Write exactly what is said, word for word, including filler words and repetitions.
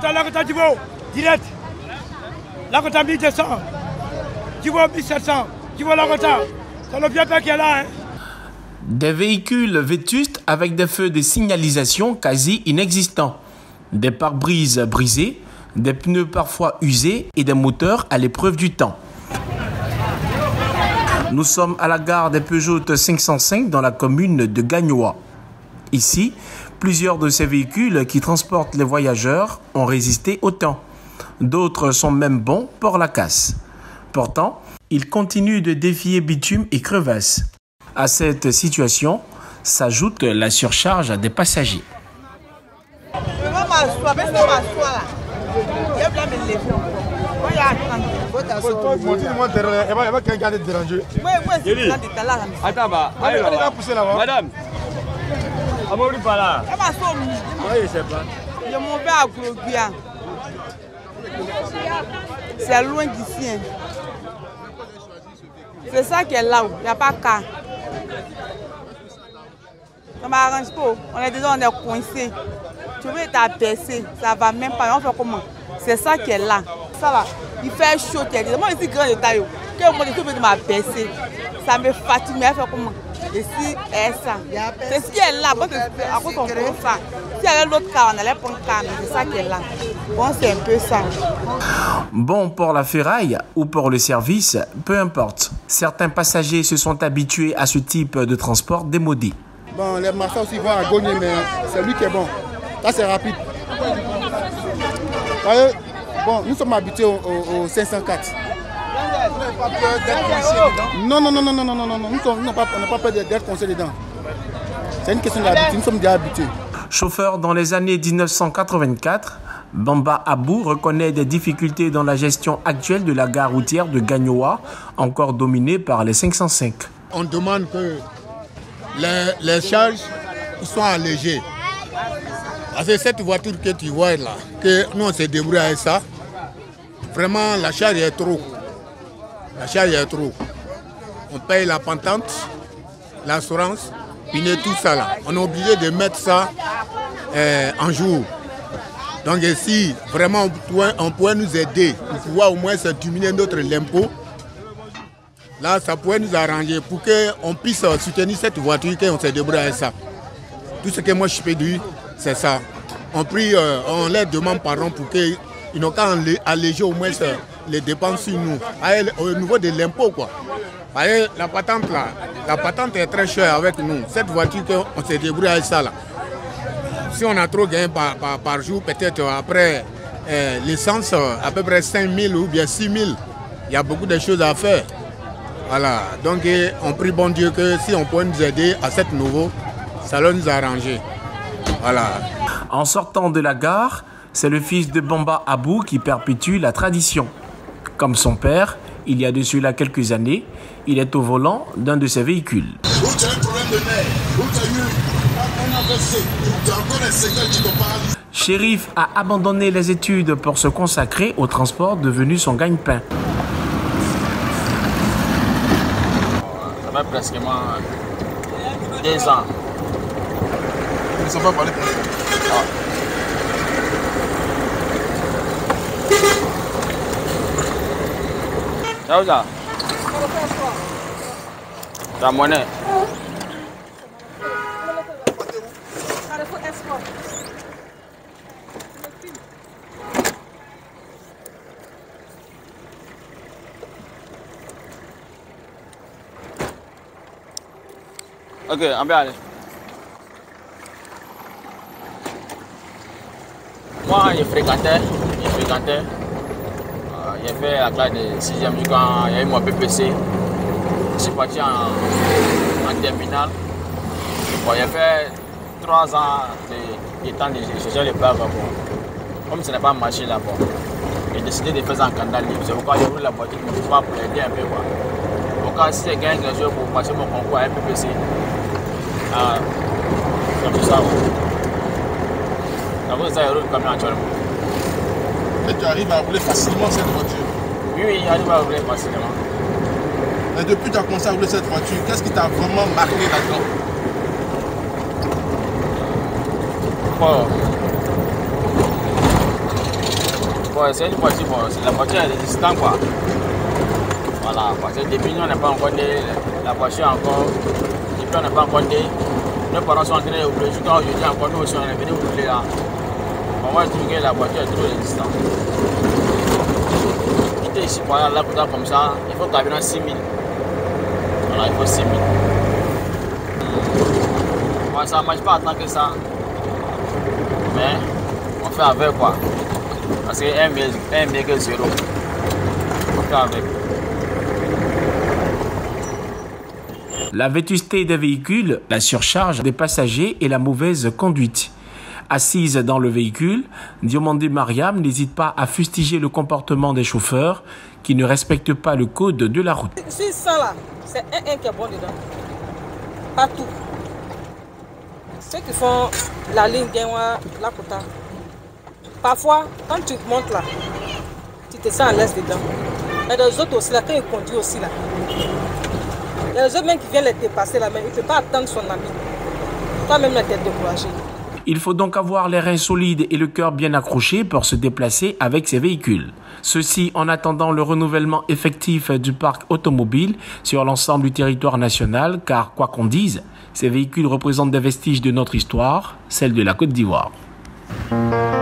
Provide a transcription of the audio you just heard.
Lakota, Lakota, tu vois, direct. Lakota mille deux cents. Tu vois mille sept cents. Tu vois Lakota. C'est le vieux père qui est là. Hein. Des véhicules vétustes avec des feux de signalisation quasi inexistants. Des pare-brises brisés, des pneus parfois usés et des moteurs à l'épreuve du temps. Nous sommes à la gare des Peugeot cinq cent cinq dans la commune de Gagnoa. Ici, plusieurs de ces véhicules qui transportent les voyageurs ont résisté au temps. D'autres sont même bons pour la casse. Pourtant, ils continuent de défier bitume et crevasses. À cette situation s'ajoute la surcharge des passagers. Madame, c'est loin d'ici. C'est ça qui est là, il n'y a pas qu'à. Ça m'arrange pas. On est déjà on est coincé. Tu veux t'abaisser, ça va même pas. On fait comment? C'est ça qui est là. Ça va. Il fait chaud. Moi, je suis grand de taille. Que moi, je veux m'abaisser. Ça me fatigue. Mais elle fait comment? Et si elle ça. C'est ce qui est là. À cause on prend ça. Si il y avait l'autre cas, on allait prendre le cas. C'est ça qui est là. Bon, c'est un peu ça. Bon pour la ferraille ou pour le service, peu importe. Certains passagers se sont habitués à ce type de transport démodé. Bon, les marchands aussi vont à gagner, mais c'est lui qui est bon. Ça, c'est rapide. Voyez, bon, nous sommes habitués au, au, au cinq cent quatre. Vous n'avez pas peur d'être coincé dedans? Non, non, non, non, non, non, non, non, non. Nous n'avons pas, pas peur d'être coincé dedans. C'est une question d'habitude, nous sommes déjà habitués. Chauffeur dans les années mille neuf cent quatre-vingt-quatre, Bamba Abou reconnaît des difficultés dans la gestion actuelle de la gare routière de Gagnoa, encore dominée par les cinq cent cinq. On demande que les, les charges soient allégées. Parce que cette voiture que tu vois là, que nous on s'est débrouillé avec ça, vraiment la charge est trop. La charge est trop. On paye la pentante, l'assurance, puis tout ça là. On est obligé de mettre ça euh, en jour. Donc si vraiment on pourrait, on pourrait nous aider pour pouvoir au moins se diminuer notre impôt, là ça pourrait nous arranger pour qu'on puisse soutenir cette voiture qu'on s'est débrouillé avec ça. Tout ce que moi je peux dire, c'est ça. On prie, euh, on leur demande pardon pour qu'ils n'ont qu'à alléger au moins les dépenses sur nous. Au niveau de l'impôt quoi. La patente là, la patente est très chère avec nous. Cette voiture qu'on s'est débrouillé avec ça là. Si on a trop gagné par, par, par jour, peut-être après euh, l'essence, à peu près cinq mille ou bien six mille, il y a beaucoup de choses à faire. Voilà, donc on prie bon Dieu que si on peut nous aider à cette nouveau, ça va nous arranger. Voilà. En sortant de la gare, c'est le fils de Bamba Abou qui perpétue la tradition. Comme son père, il y a de cela quelques années, il est au volant d'un de ses véhicules. Chérif a abandonné les études pour se consacrer au transport devenu son gagne-pain. Ça fait presque deux ans. Ils ne sont pas parlé. Ça où ça? La monnaie. Ok, on peut aller. Moi, je fréquentais, je fréquentais. Euh, j'ai fait la classe de sixième quand il y a eu mon B P C. Je suis parti en, en terminale. Bon, j'ai fait trois ans de, de temps de chercher les plaques. Bon. Comme ce n'est pas marché là, bon, j'ai décidé de faire ça en candidat libre. C'est pourquoi j'ai roulé la voiture pour aider un peu. Quoi. Donc, quand si j'ai gagné quelque chose pour passer mon concours à un B P C, ah, c'est tout ça. Donc, ça, je roule comme actuellement. Et tu arrives à rouler facilement cette voiture? Oui, oui, j'arrive à rouler facilement. Et depuis que tu as commencé à rouler cette voiture, qu'est-ce qui t'a vraiment marqué là-dedans? Bon. c'est une voiture, bon, la voiture est résistante quoi. Voilà, parce que depuis nous on n'a pas encore né, la voiture encore, depuis on n'a pas encore né, nos parents sont en train de rouler, jusqu'à aujourd'hui encore nous aussi on est venus rouler là. On va trouver que la voiture est trop résistante. Quitter ici pour aller à Lakota comme ça, il faut carburant six mille. Voilà, il faut six mille. Bon, ça ne marche pas tant que ça. Mais on fait avec quoi. Parce que un virgule zéro. On fait avec. La vétusté des véhicules, la surcharge des passagers et la mauvaise conduite. Assise dans le véhicule, Diomandé Mariam n'hésite pas à fustiger le comportement des chauffeurs qui ne respectent pas le code de la route. Si ça là, c'est un un qui est bon dedans. Pas tout. Ceux qui font la ligne Genwa, Lakota, parfois, quand tu montes là, tu te sens à l'aise dedans. Mais les autres aussi, là, quand ils conduisent aussi là, il y a les autres même qui viennent les dépasser là, mais il ne peut pas attendre son ami. Toi-même, là, tu es découragé. Il faut donc avoir les reins solides et le cœur bien accroché pour se déplacer avec ces véhicules. Ceci en attendant le renouvellement effectif du parc automobile sur l'ensemble du territoire national, car quoi qu'on dise, ces véhicules représentent des vestiges de notre histoire, celle de la Côte d'Ivoire.